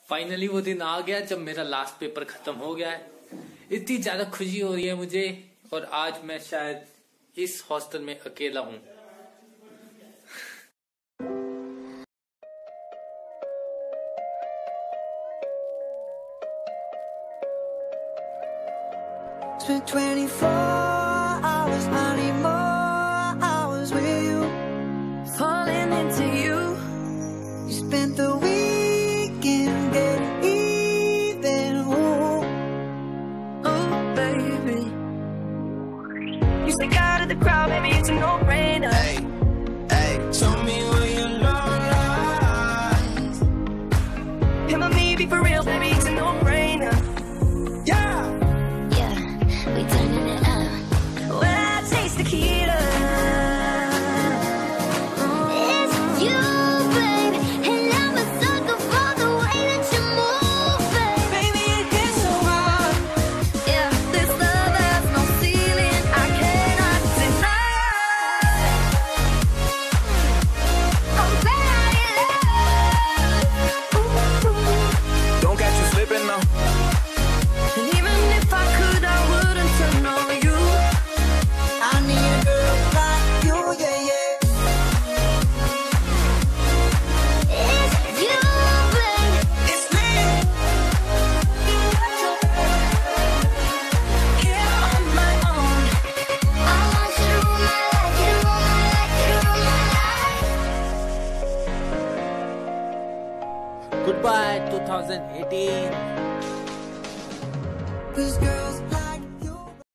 Finally वो दिन आ गया जब मेरा लास्ट पेपर खत्म हो गया है। इतनी ज्यादा खुशी हो रही है मुझे, और आज मैं शायद इस हॉस्टल में अकेला हूँ। Spent 24 hours, I need more hours with you. Falling into you. You spent the weekend getting even. Oh, baby. You stick out of the crowd, baby, it's a no-brainer. Hey, hey, show me where your love lies. Him and me be for real, baby, it's a no-brainer. We turning it up. When I taste tequila, It's you, baby, and I'm a sucker for the way that you move, baby. baby, it gets so hot. Yeah, this love has no ceiling, I cannot deny. I'm glad I love. Don't catch you slipping now. And even if I could, I wouldn't turn on you. I need a girl like you, yeah, yeah. It's you, baby. It's me. Here on my own. I want you to rule my life, you rule my life, you rule my life. Goodbye 2018। Cause girls